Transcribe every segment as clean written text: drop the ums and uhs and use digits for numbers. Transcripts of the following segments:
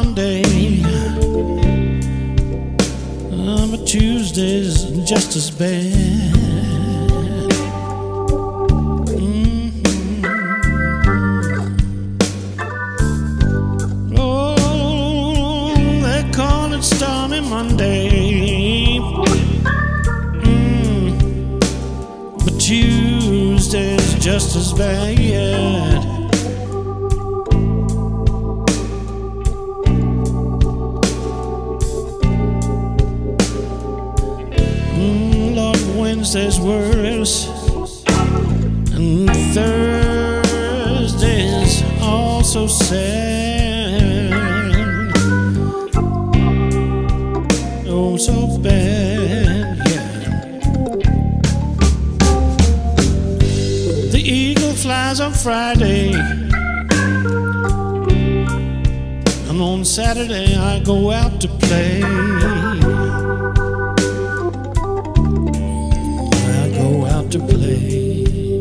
Monday, but Tuesday's just as bad. Oh, they call it Stormy Monday, but Tuesday's just as bad. Wednesday's worse, and Thursday's also sad. Oh, so bad, yeah. The eagle flies on Friday, and on Saturday I go out to play. To play.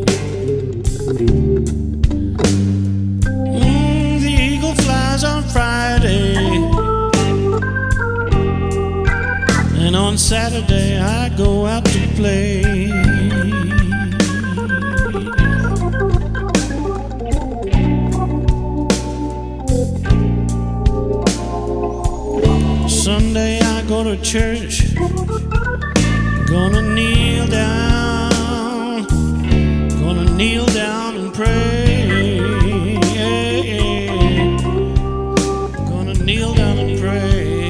The eagle flies on Friday, and on Saturday I go out to play. Sunday I go to church, gonna kneel down, gonna kneel down and pray. Gonna kneel down and pray.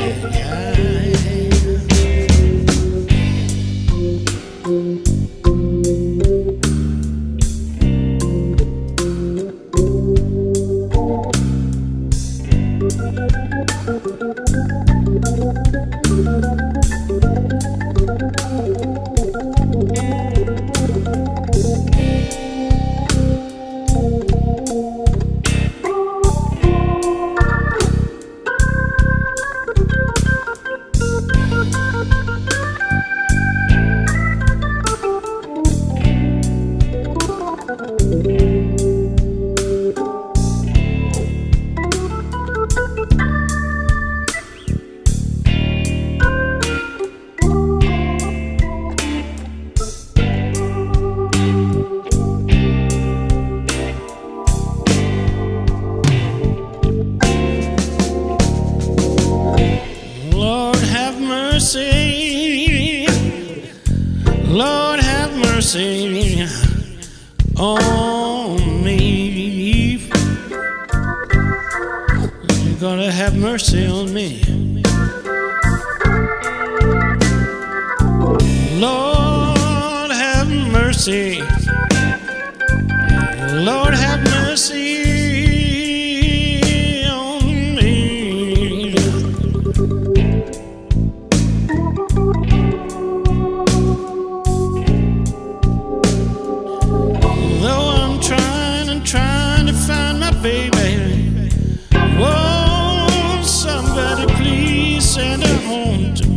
Lord have mercy on me. You're gonna have mercy on me. Lord have mercy. Lord have mercy on me. Trying to find my baby. Oh, somebody please send her home to